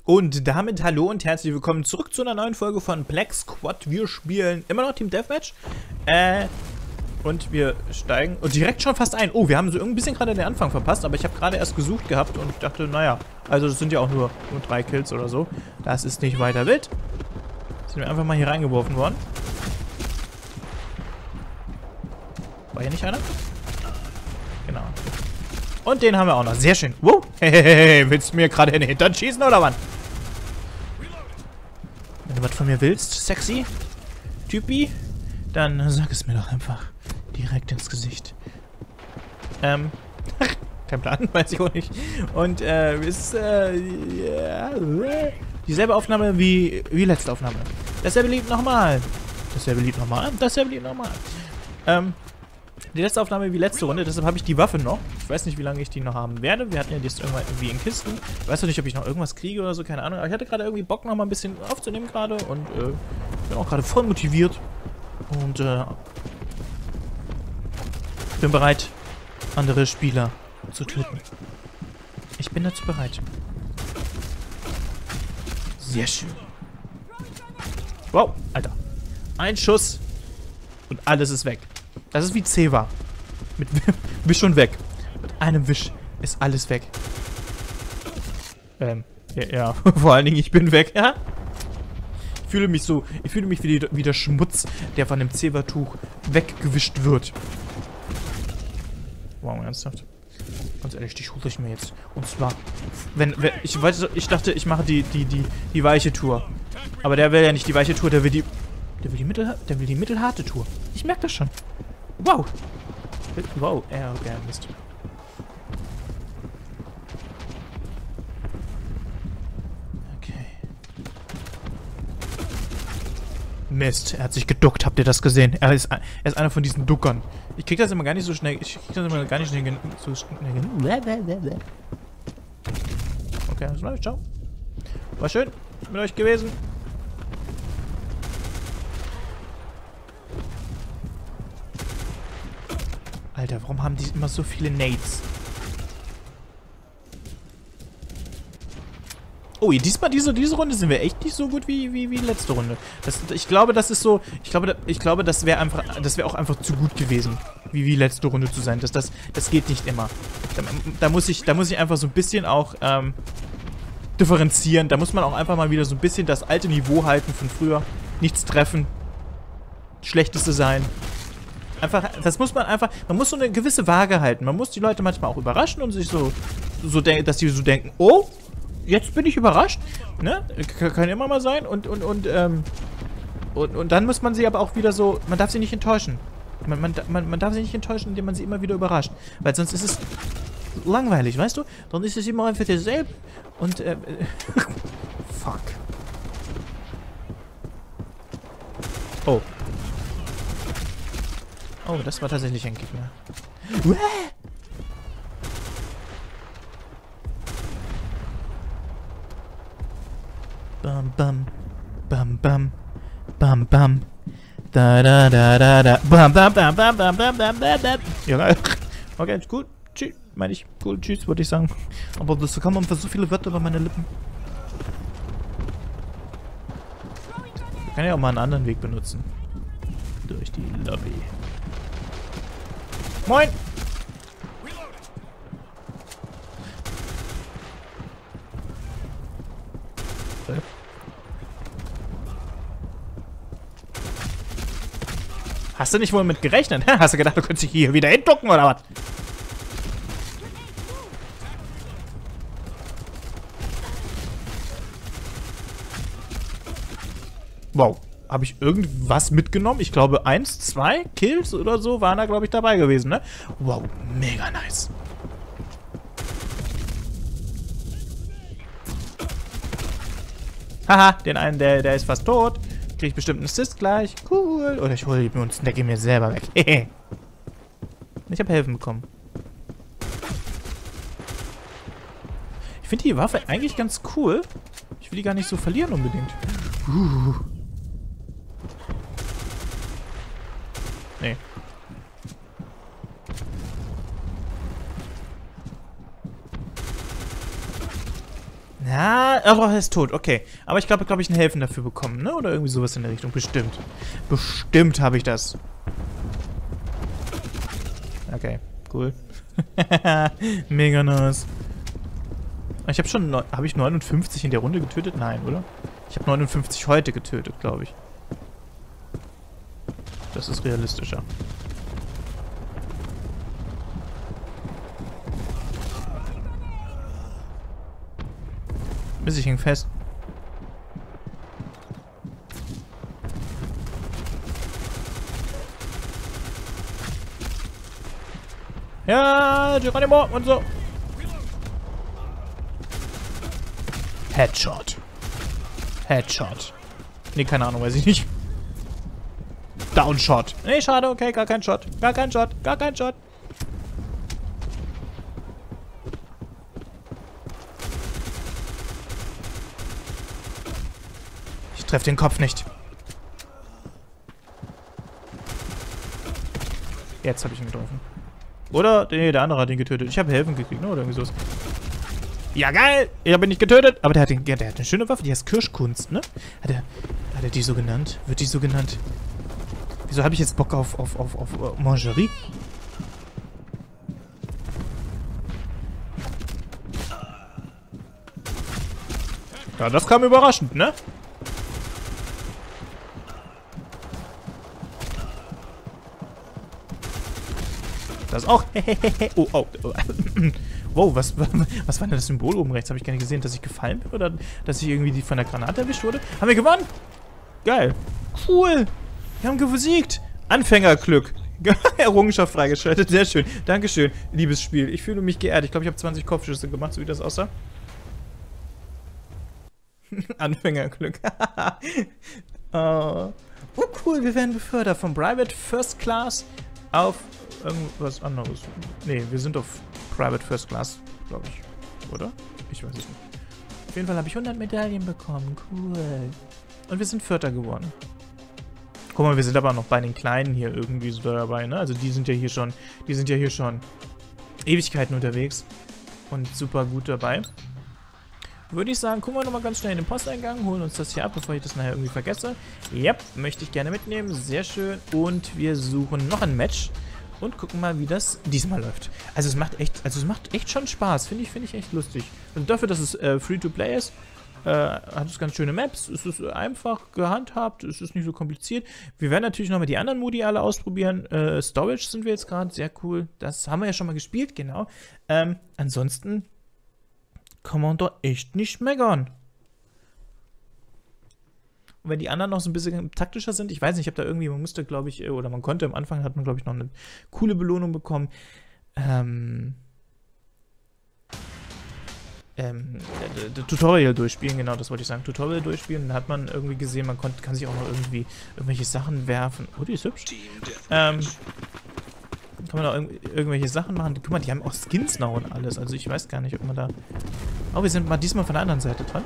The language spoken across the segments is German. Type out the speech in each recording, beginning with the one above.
Und damit hallo und herzlich willkommen zurück zu einer neuen Folge von Black Squad. Wir spielen immer noch Team Deathmatch. Und wir steigen und direkt schon fast ein. Oh, wir haben so ein bisschen gerade den Anfang verpasst, aber ich habe gerade erst gesucht gehabt und dachte, naja, also das sind ja auch nur 3 Kills oder so. Das ist nicht weiter wild. Sind wir einfach mal hier reingeworfen worden. War hier nicht einer? Genau. Und den haben wir auch noch. Sehr schön. Wow. Hey, willst du mir gerade in den Hintern schießen oder was? Wenn du was von mir willst, sexy Typi, dann sag es mir doch einfach direkt ins Gesicht. Kein Plan, weiß ich auch nicht. Und ist dieselbe Aufnahme wie letzte Aufnahme. Dasselbe Lied nochmal. Dasselbe Lied nochmal. Dasselbe Lied nochmal. Die letzte Aufnahme wie letzte Runde, deshalb habe ich die Waffe noch. Ich weiß nicht, wie lange ich die noch haben werde. Wir hatten ja das irgendwann irgendwie in Kisten. Ich weiß noch nicht, ob ich noch irgendwas kriege oder so, keine Ahnung. Aber ich hatte gerade irgendwie Bock, noch mal ein bisschen aufzunehmen gerade. Und bin auch gerade voll motiviert. Und bin bereit, andere Spieler zu töten. Ich bin dazu bereit. Sehr schön. Wow, Alter. Ein Schuss und alles ist weg. Das ist wie Ceva. Mit Wisch und weg. Mit einem Wisch ist alles weg. Ja, vor allen Dingen, ich bin weg. Ja? Ich fühle mich wie der Schmutz, der von dem Ceva-Tuch weggewischt wird. Wow, ernsthaft? Ganz ehrlich, die hole ich mir jetzt. Und zwar, ich dachte, ich mache die weiche Tour. Aber der will ja nicht die weiche Tour, der will die mittelharte Tour. Ich merke das schon. Wow. Wow, okay, Mist. Okay. Mist, er hat sich geduckt, habt ihr das gesehen? Er ist einer von diesen Duckern. Ich krieg das immer gar nicht so schnell. Okay, alles klar, ciao. War schön mit euch gewesen. Alter, warum haben die immer so viele Nades? Oh, diesmal diese Runde sind wir echt nicht so gut wie letzte Runde. Ich glaube, das ist so. Ich glaube, das wäre auch einfach zu gut gewesen, wie letzte Runde zu sein. Das geht nicht immer. Da muss ich einfach so ein bisschen auch differenzieren. Da muss man auch einfach mal wieder so ein bisschen das alte Niveau halten von früher. Nichts treffen. Schlechteste sein. Einfach, das muss man einfach, man muss so eine gewisse Waage halten. Man muss die Leute manchmal auch überraschen und sich dass die so denken, oh, jetzt bin ich überrascht. Ne? Kann immer mal sein. Und dann muss man sie aber auch wieder so, man darf sie nicht enttäuschen. Man darf sie nicht enttäuschen, indem man sie immer wieder überrascht. Weil sonst ist es langweilig, weißt du? Dann ist es immer einfach derselbe. Und, fuck. Oh. Oh, das war tatsächlich ein Gegner. Bam, bam. Bam, bam. Bam, bam. Da, da, da, da, da. Bam, bam, bam, bam, bam, bam, bam, bam, bam. Ja, okay, gut. Tschüss. Meine ich. Cool, tschüss, würde ich sagen. Aber das kam einfach so viele Wörter über meine Lippen. Ich kann ja auch mal einen anderen Weg benutzen. Durch die Lobby. Moin! Hast du nicht wohl mit gerechnet? Hast du gedacht, du könntest dich hier wieder hinducken oder was? Wow. Habe ich irgendwas mitgenommen? Ich glaube, 1, 2 Kills oder so waren da, glaube ich, dabei gewesen, ne? Wow, mega nice. Haha, den einen, der ist fast tot. Kriege ich bestimmt einen Assist gleich. Cool. Oder ich hole mir und snacke mir selber weg. Ich habe Helfen bekommen. Ich finde die Waffe eigentlich ganz cool. Ich will die gar nicht so verlieren unbedingt. Nee. Ja, aber er ist tot, okay. Aber ich glaube, ich ein Helfen dafür bekommen, ne? Oder irgendwie sowas in der Richtung. Bestimmt. Bestimmt habe ich das. Okay, cool. Mega nice. Ich habe schon... Habe ich 59 in der Runde getötet? Nein, oder? Ich habe 59 heute getötet, glaube ich. Das ist realistischer. Bis ich hing fest. Ja, Geronimo und so. Headshot. Headshot. Nee, keine Ahnung, weiß ich nicht. Downshot. Nee, schade, okay, gar kein Shot. Gar kein Shot, gar kein Shot. Ich treffe den Kopf nicht. Jetzt habe ich ihn getroffen. Oder? Nee, der andere hat ihn getötet. Ich habe Helfen gekriegt, ne? Oder irgendwie sowas. Ja, geil! Ich habe ihn nicht getötet. Aber der hat eine schöne Waffe. Die heißt Kirschkunst, ne? Hat er die so genannt? Wird die so genannt? Wieso habe ich jetzt Bock auf Mangerie? Ja, das kam überraschend, ne? Das auch. Oh, oh. Wow, was war denn das Symbol oben rechts? Habe ich gar nicht gesehen, dass ich gefallen bin oder dass ich irgendwie von der Granate erwischt wurde? Haben wir gewonnen? Geil. Cool. Wir haben gesiegt. Anfängerglück. Errungenschaft freigeschaltet. Sehr schön. Dankeschön, liebes Spiel. Ich fühle mich geehrt. Ich glaube, ich habe 20 Kopfschüsse gemacht, so wie das aussah. Anfängerglück. Oh, cool. Wir werden befördert von Private First Class auf irgendwas anderes. Nee, wir sind auf Private First Class, glaube ich. Oder? Ich weiß es nicht. Auf jeden Fall habe ich 100 Medaillen bekommen. Cool. Und wir sind Vierter geworden. Guck mal, wir sind aber noch bei den Kleinen hier irgendwie so dabei, ne? Also die sind ja hier schon Ewigkeiten unterwegs. Und super gut dabei. Würde ich sagen, gucken wir nochmal ganz schnell in den Posteingang, holen uns das hier ab, bevor ich das nachher irgendwie vergesse. Ja, möchte ich gerne mitnehmen. Sehr schön. Und wir suchen noch ein Match. Und gucken mal, wie das diesmal läuft. Also es macht echt schon Spaß. Finde ich echt lustig. Und dafür, dass es Free-to-Play ist, hat es ganz schöne Maps. Es ist einfach gehandhabt. Es ist nicht so kompliziert. Wir werden natürlich nochmal die anderen Modi alle ausprobieren. Storage sind wir jetzt gerade. Sehr cool. Das haben wir ja schon mal gespielt, genau. Ansonsten kann man da echt nicht meckern. Und wenn die anderen noch so ein bisschen taktischer sind, ich weiß nicht, ich habe da irgendwie, man musste, glaube ich, oder man konnte am Anfang, hat man, glaube ich, noch eine coole Belohnung bekommen. Tutorial durchspielen, genau, das wollte ich sagen. Tutorial durchspielen, dann hat man irgendwie gesehen, man kann sich auch noch irgendwie irgendwelche Sachen werfen. Oh, die ist hübsch. Kann man auch irgendwelche Sachen machen. Guck mal, die haben auch Skins noch und alles. Also ich weiß gar nicht, ob man da... Oh, wir sind mal diesmal von der anderen Seite dran.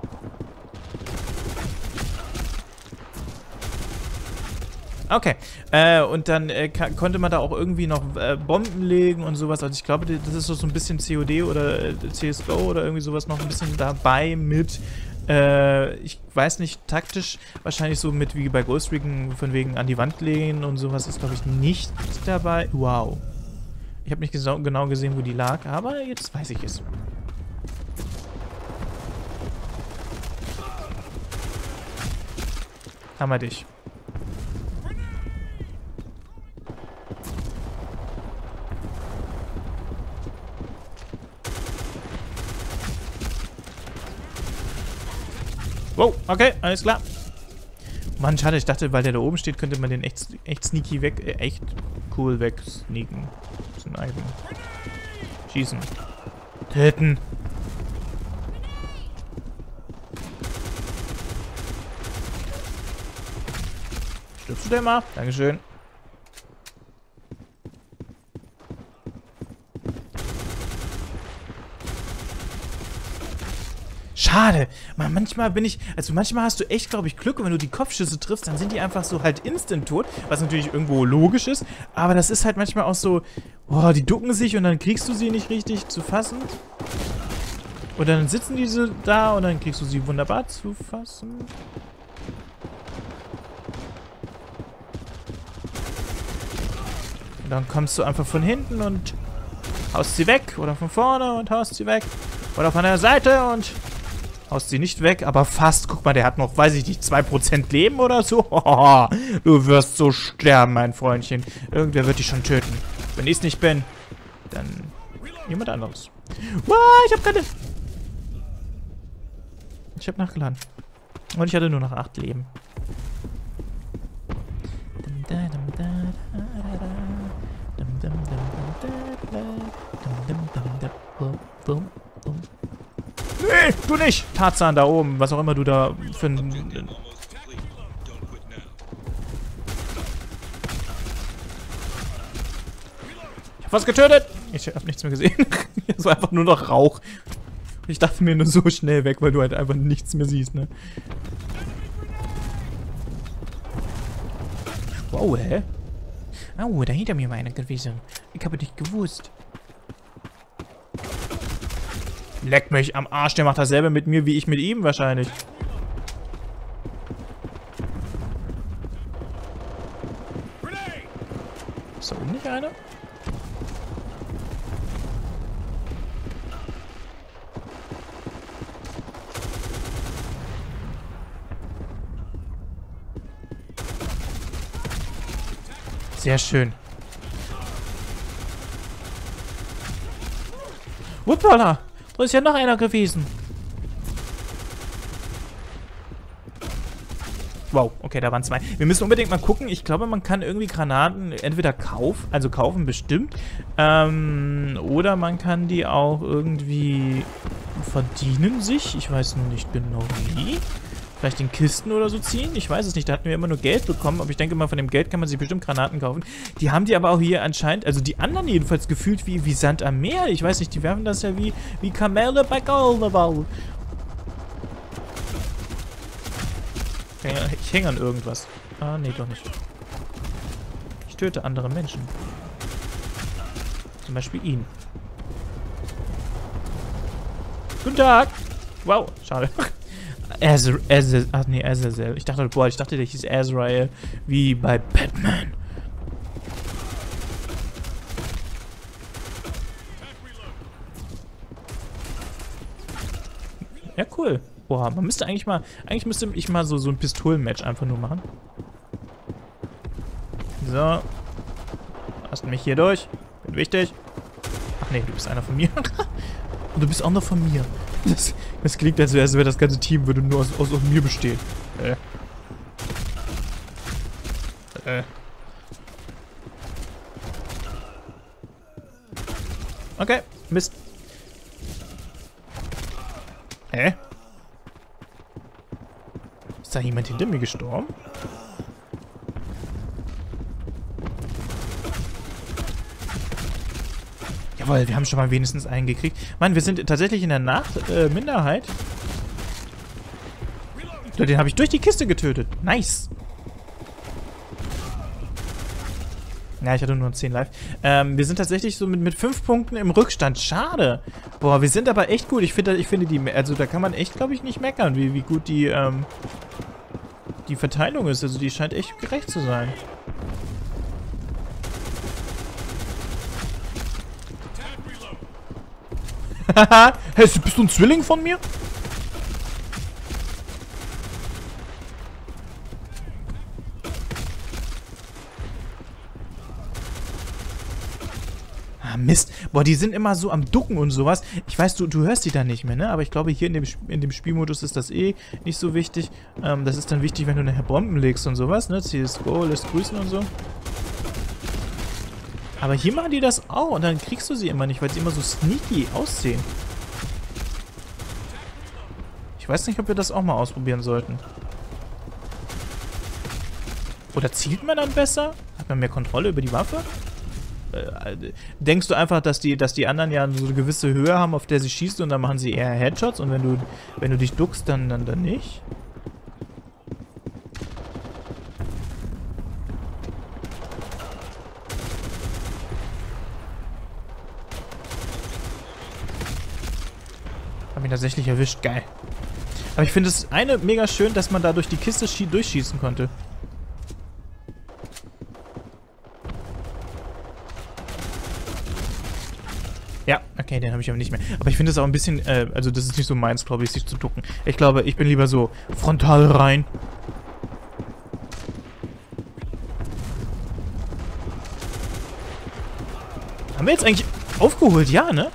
Okay, und dann konnte man da auch irgendwie noch Bomben legen und sowas. Also ich glaube, das ist so ein bisschen COD oder CSGO oder irgendwie sowas noch ein bisschen dabei mit, ich weiß nicht, taktisch wahrscheinlich so mit wie bei Ghost Recon von wegen an die Wand lehnen und sowas ist, glaube ich, nicht dabei. Wow. Ich habe nicht genau gesehen, wo die lag, aber jetzt weiß ich es. Hammer dich. Wow, okay, alles klar. Mann, schade, ich dachte, weil der da oben steht, könnte man den echt sneaky echt cool wegsneaken. Snipen. Schießen. Töten. Stirbst du denn mal? Dankeschön. Schade. Manchmal manchmal hast du echt, glaube ich, Glück und wenn du die Kopfschüsse triffst, dann sind die einfach so halt instant tot, was natürlich irgendwo logisch ist, aber das ist halt manchmal auch so, oh, die ducken sich und dann kriegst du sie nicht richtig zu fassen. Und dann sitzen die so da und dann kriegst du sie wunderbar zu fassen. Und dann kommst du einfach von hinten und haust sie weg. Oder von vorne und haust sie weg. Oder von der Seite und haust sie nicht weg, aber fast. Guck mal, der hat noch, weiß ich nicht, 2% Leben oder so. Du wirst so sterben, mein Freundchen. Irgendwer wird dich schon töten. Wenn ich es nicht bin, dann jemand anderes. Ich hab keine... Ich hab nachgeladen. Und ich hatte nur noch 8 Leben. Nee, du nicht! Tarzan da oben, was auch immer du da für ein... Ich hab was getötet! Ich hab nichts mehr gesehen. Es war einfach nur noch Rauch. Ich dachte mir nur so schnell weg, weil du halt einfach nichts mehr siehst, ne? Wow, hä? Oh, da hinter mir war einer gewesen. Ich habe nicht gewusst. Leck mich am Arsch, der macht dasselbe mit mir, wie ich mit ihm wahrscheinlich. Ist da oben nicht einer? Sehr schön. Wuppala! Da ist ja noch einer gewesen. Wow, okay, da waren 2. Wir müssen unbedingt mal gucken. Ich glaube, man kann irgendwie Granaten entweder kaufen bestimmt. Oder man kann die auch irgendwie verdienen sich. Ich weiß nur nicht genau wie. Vielleicht in Kisten oder so ziehen? Ich weiß es nicht. Da hatten wir immer nur Geld bekommen. Aber ich denke mal, von dem Geld kann man sich bestimmt Granaten kaufen. Die haben die aber auch hier anscheinend, also die anderen jedenfalls gefühlt wie Sand am Meer. Ich weiß nicht, die werfen das ja wie Kamele bei Karneval. Ich hänge an irgendwas. Ah, nee, doch nicht. Ich töte andere Menschen. Zum Beispiel ihn. Guten Tag! Wow, schade. Ach nee, Azazel. Ich dachte, der hieß Azrael, wie bei Batman. Ja, cool. Boah, man müsste eigentlich müsste ich mal so ein Pistolenmatch einfach nur machen. So. Lass mich hier durch. Bin wichtig. Ach nee, du bist einer von mir. Und du bist auch noch von mir. Das klingt, als wäre das ganze Team würde nur aus mir bestehen. Okay, Mist. Hä? Ist da jemand hinter mir gestorben? Jawohl, wir haben schon mal wenigstens einen gekriegt. Mann, wir sind tatsächlich in der Minderheit. Den habe ich durch die Kiste getötet. Nice. Ja, ich hatte nur 10 live. Wir sind tatsächlich so mit 5 Punkten im Rückstand. Schade. Boah, wir sind aber echt gut. Ich finde die, also da kann man echt, glaube ich, nicht meckern, wie gut die Verteilung ist. Also die scheint echt gerecht zu sein. Haha, hey, bist du ein Zwilling von mir? Ah, Mist. Boah, die sind immer so am Ducken und sowas. Ich weiß, du hörst die dann nicht mehr, ne? Aber ich glaube, hier in dem Spielmodus ist das eh nicht so wichtig. Das ist dann wichtig, wenn du nachher Bomben legst und sowas, ne? CSGO lässt grüßen und so. Aber hier machen die das auch und dann kriegst du sie immer nicht, weil sie immer so sneaky aussehen. Ich weiß nicht, ob wir das auch mal ausprobieren sollten. Oder zielt man dann besser? Hat man mehr Kontrolle über die Waffe? Denkst du einfach, dass die anderen ja so eine gewisse Höhe haben, auf der sie schießen und dann machen sie eher Headshots und wenn du dich duckst, dann nicht? ihn tatsächlich erwischt. Geil. Aber ich finde das eine mega schön, dass man da durch die Kiste durchschießen konnte. Ja, okay, den habe ich aber nicht mehr. Aber ich finde es auch ein bisschen, also das ist nicht so meins, glaube ich, sich zu ducken. Ich glaube, ich bin lieber so frontal rein. Haben wir jetzt eigentlich aufgeholt? Ja, ne?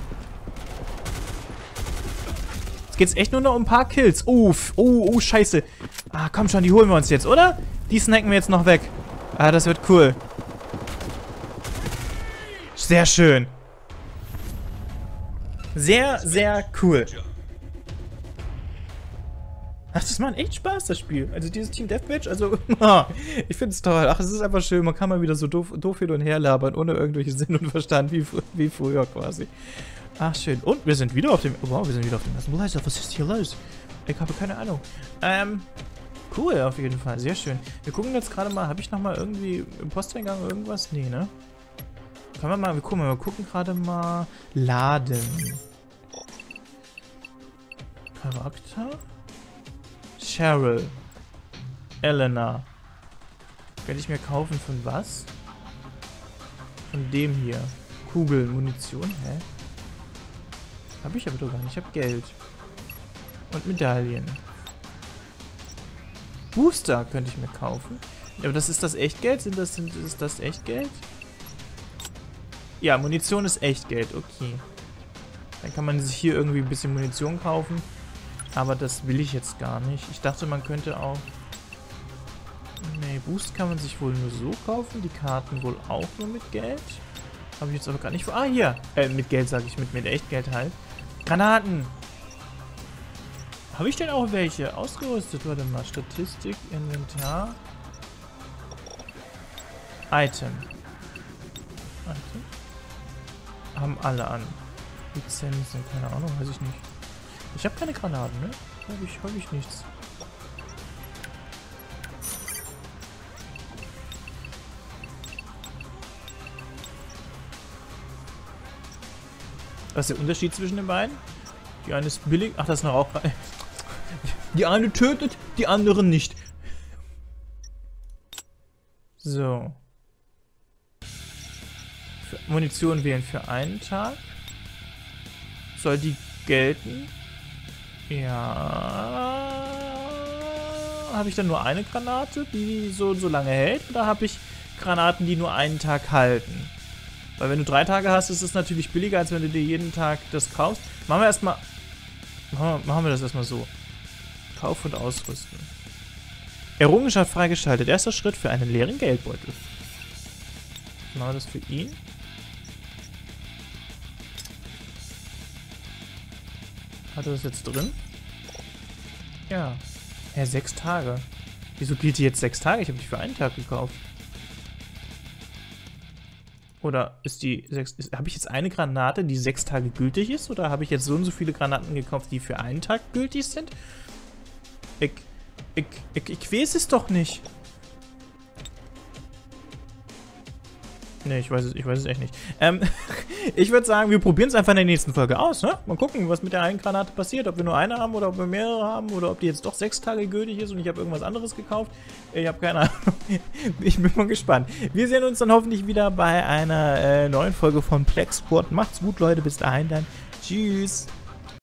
Jetzt geht's echt nur noch um ein paar Kills. Uff, oh, scheiße. Ah, komm schon, die holen wir uns jetzt, oder? Die snacken wir jetzt noch weg. Ah, das wird cool. Sehr schön. Sehr, sehr cool. Ach, das macht echt Spaß, das Spiel. Also dieses Team Deathmatch, also ich finde es toll. Ach, es ist einfach schön. Man kann mal wieder so doof hin und her labern, ohne irgendwelche Sinn und Verstand, wie früher quasi. Ach, schön. Und wir sind wieder auf dem... Wow, wir sind wieder auf dem ersten Leiter. Was ist hier los? Ich habe keine Ahnung. Cool, auf jeden Fall. Sehr schön. Wir gucken jetzt gerade mal... Habe ich nochmal irgendwie im Posteingang irgendwas? Nee, ne? Können wir mal... Wir gucken gerade mal... Laden. Charakter? Cheryl. Elena. Werde ich mir kaufen von was? Von dem hier. Kugeln, Munition, hä? Habe ich aber doch gar nicht. Ich habe Geld. Und Medaillen. Booster könnte ich mir kaufen. Ja, aber ist das Echtgeld? Ist das Echtgeld? Ja, Munition ist Echtgeld. Okay. Dann kann man sich hier irgendwie ein bisschen Munition kaufen. Aber das will ich jetzt gar nicht. Ich dachte, man könnte auch... Nee, Boost kann man sich wohl nur so kaufen. Die Karten wohl auch nur mit Geld. Habe ich jetzt aber gar nicht... Ah, hier! Mit Geld sage ich. Mit Echtgeld halt. Granaten! Habe ich denn auch welche? Ausgerüstet? Warte mal. Statistik, Inventar. Item. Haben alle an. Lizenzen, keine Ahnung, weiß ich nicht. Ich habe keine Granaten, ne? Habe ich nichts. Was ist der Unterschied zwischen den beiden? Die eine ist billig. Ach, das ist noch auch. Die eine tötet, die andere nicht. So. Munition wählen für einen Tag. Soll die gelten? Ja. Habe ich dann nur eine Granate, die so lange hält? Oder habe ich Granaten, die nur einen Tag halten? Weil wenn du 3 Tage hast, ist es natürlich billiger, als wenn du dir jeden Tag das kaufst. Machen wir das erstmal so. Kauf und ausrüsten. Errungenschaft freigeschaltet. Erster Schritt für einen leeren Geldbeutel. Machen wir das für ihn. Hat er das jetzt drin? Ja. Ja, 6 Tage. Wieso gilt die jetzt 6 Tage? Ich habe die für einen Tag gekauft. Oder ist die 6... Habe ich jetzt eine Granate, die 6 Tage gültig ist? Oder habe ich jetzt so und so viele Granaten gekauft, die für einen Tag gültig sind? Ich weiß es doch nicht. Ne, ich weiß es echt nicht. Ich würde sagen, wir probieren es einfach in der nächsten Folge aus, ne? Mal gucken, was mit der einen Granate passiert. Ob wir nur eine haben oder ob wir mehrere haben. Oder ob die jetzt doch 6 Tage gültig ist und ich habe irgendwas anderes gekauft. Ich habe keine Ahnung. Ich bin mal gespannt. Wir sehen uns dann hoffentlich wieder bei einer neuen Folge von Plex Squad. Macht's gut, Leute. Bis dahin dann. Tschüss.